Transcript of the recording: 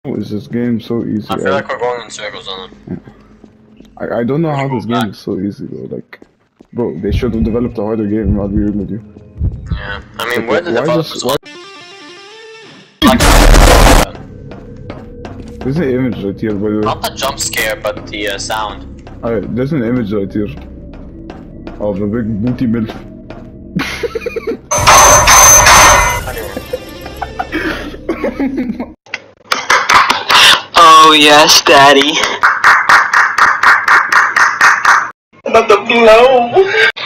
Is this game so easy? I feel like we're going in circles on it. I don't know how this game is so easy though. Like, bro, they should have developed a harder game. I'll be real with you. Yeah, I mean, Like, where the developers? There's an image right here, by the way. Not the jump scare, but the sound. Alright, there's an image right here of a big booty milf. Oh yes, daddy. Not the blow.